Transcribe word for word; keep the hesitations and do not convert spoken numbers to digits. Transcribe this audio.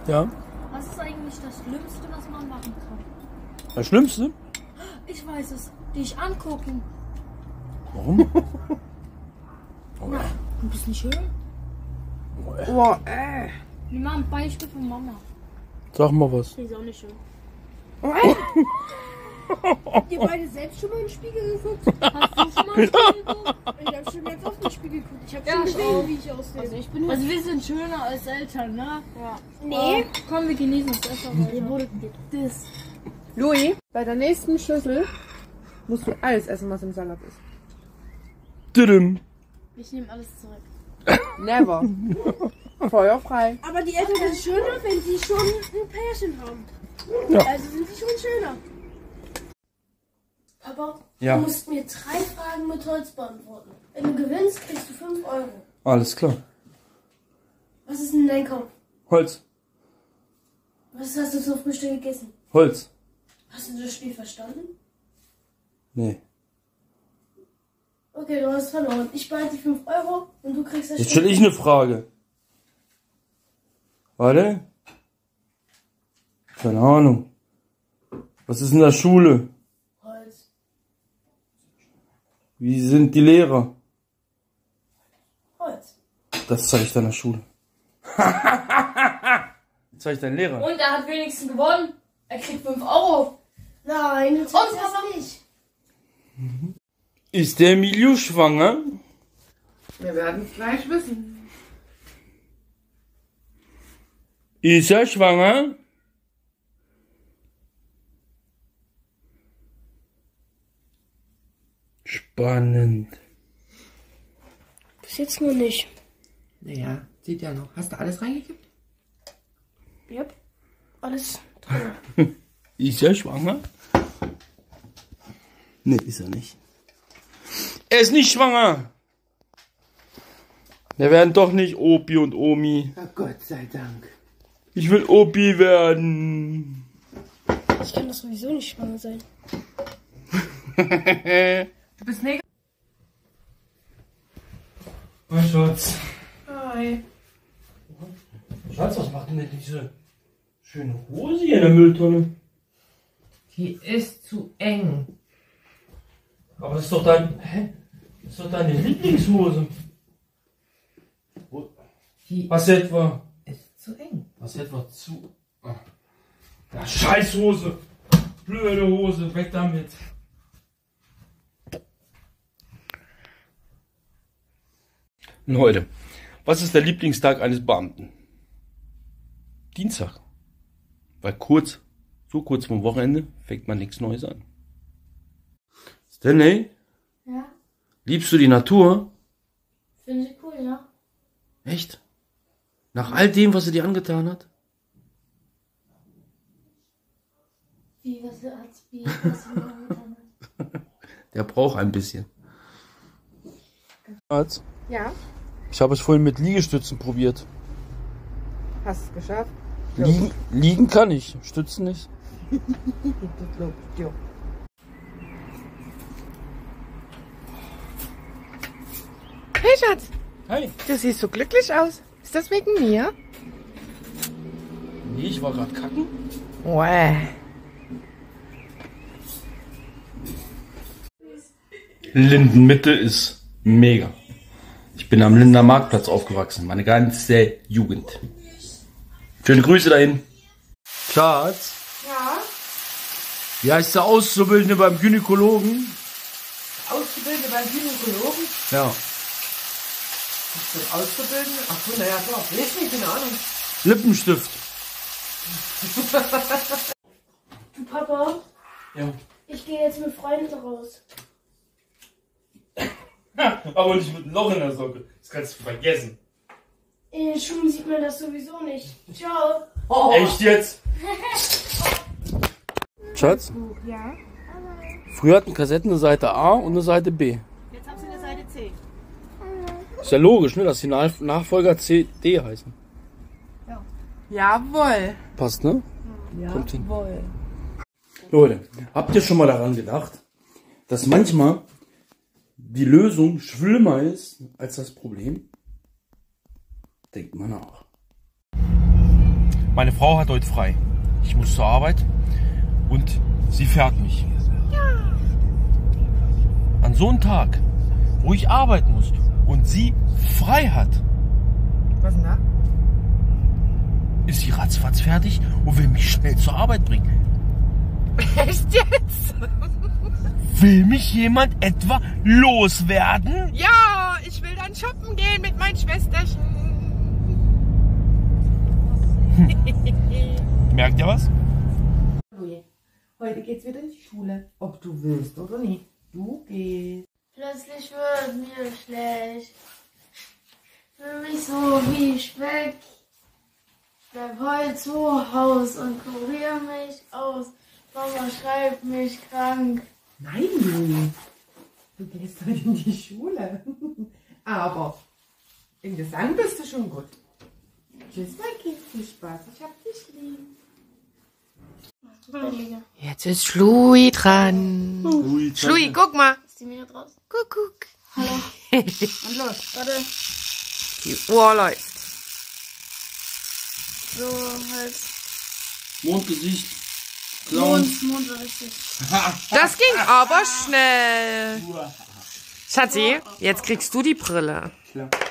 Ja. Was ist eigentlich das Schlimmste, was man machen kann? Das Schlimmste? Ich weiß es. Dich angucken. Warum? Na, ein bisschen schön. Oh, äh. Wir machen ein Beispiel von Mama. Sag mal was. Die ist auch nicht schön. Oh, Habt ihr beide selbst schon mal in den Spiegel geguckt? Hast du schon mal in den Spiegel geguckt? Ich hab schon ganz oft in den Spiegel geguckt. Ich hab Ja, schon ich gesehen, auch. wie ich aussehe. Also ich bin Also wir sind schöner als Eltern, ne? ja. Nee. Komm, wir genießen das Essen. Ihr wurdet gedisst. Louis, bei der nächsten Schüssel musst du alles essen, was im Salat ist. Düdüm. Ich nehme alles zurück. Never. Feuerfrei. Aber die Eltern sind schöner, wenn sie schon ein Pärchen haben. Ja. Also sind sie schon schöner. Papa, Ja. du musst mir drei Fragen mit Holz beantworten. Wenn du gewinnst, kriegst du fünf Euro. Alles klar. Was ist in deinem Kopf? Holz. Was hast du zum Frühstück gegessen? Holz. Hast du das Spiel verstanden? Nee. Okay, du hast verloren. Ich behalte die fünf Euro und du kriegst das Jetzt Spiel. stelle ich eine Frage. Warte. Keine Ahnung. Was ist in der Schule? Holz. Wie sind die Lehrer? Holz. Das zeige ich dann in der Schule. Zeige ich deinen Lehrer. Und er hat wenigstens gewonnen. Er kriegt fünf Euro. Nein, du zeigst das nicht. Ist der Emilio schwanger? Wir werden es gleich wissen. Ist er schwanger? Spannend. Bis jetzt nur nicht. Naja, sieht ja noch. Hast du alles reingekippt? Yep. Alles drin. Ist er schwanger? Nee, ist er nicht. Er ist nicht schwanger. Wir werden doch nicht Opi und Omi. Na Gott sei Dank. Ich will Opi werden. Ich kann das sowieso nicht schwanger sein. Du bist negativ. Mein Schatz. Hi. Schatz, was macht denn diese schöne Hose hier in der Mülltonne? Die ist zu eng. Aber das ist doch dein. Hä? Das ist doch deine Lieblingshose. Wo- Die Was etwa? ist zu eng. Was etwa zu. Ah. Ja, Scheißhose. Blöde Hose. Weg damit. Leute, was ist der Lieblingstag eines Beamten? Dienstag. Weil kurz, so kurz vom Wochenende, fängt man nichts Neues an. Stanley, Ja? liebst du die Natur? Finde ich cool, ja? Echt? Nach all dem, was er dir angetan hat? Wie, was hat's, wie, was sie mir angetan hat? Der braucht ein bisschen. Schatz, Ja, ich habe es vorhin mit Liegestützen probiert. hast es geschafft. Liegen, liegen kann ich, stützen nicht. Das lobt dir. Hey Schatz, Hi. du siehst so glücklich aus. Ist das wegen mir? Nee, ich war gerade kacken. Wow. Lindenmitte ist mega. Ich bin am Linder Marktplatz aufgewachsen, meine ganze Jugend. Schöne Grüße dahin. Schatz. Ja, Wie heißt der Auszubildende beim Gynäkologen? Auszubildende beim Gynäkologen. Ja. Ist das Auszubildende? Ach so, naja, klar. Weiß nicht, keine Ahnung. Lippenstift. Du Papa, Ja. ich gehe jetzt mit Freunden raus. Aber nicht mit einem Loch in der Socke. Das kannst du vergessen. In den Schuhen sieht man das sowieso nicht. Ciao. Oh. Echt jetzt? Schatz, Ja. früher hatten Kassetten eine Seite A und eine Seite B. Jetzt haben sie eine Seite C. Ist ja logisch, ne, dass die Nach- Nachfolger C D heißen. Jawohl. Passt, ne? Kommt hin. Jawohl. Leute, habt ihr schon mal daran gedacht, dass manchmal die Lösung schlimmer ist als das Problem? Denkt mal nach. Meine Frau hat heute frei. Ich muss zur Arbeit und sie fährt mich. An so einem Tag, wo ich arbeiten muss und sie frei hat, Was denn da? ist sie ratzfatz fertig und will mich schnell zur Arbeit bringen. Echt jetzt? Will mich jemand etwa loswerden? Ja, ich will dann shoppen gehen mit meinen Schwesterchen. Merkt ihr was? Heute geht's wieder in die Schule. Ob du willst oder nicht. Du gehst. Plötzlich wird mir schlecht. Für mich so wie ich weg. Ich bleib heute zu Haus und kurier mich aus. Mama schreibt mich krank. Nein, du. Du gehst heute in die Schule. Aber im Gesang bist du schon gut. Tschüss, mein Kind. Viel Spaß. Ich hab dich lieb. Jetzt ist Schlui dran. Ui, Schlui, guck mal. Ist die Mine draußen? Guck, guck. Hallo. Und los, warte. Die Uhr läuft. So, halt. Mondgesicht. Clown. Mond, Mond war richtig. Das ging aber schnell. Schatzi, jetzt kriegst du die Brille. Klar.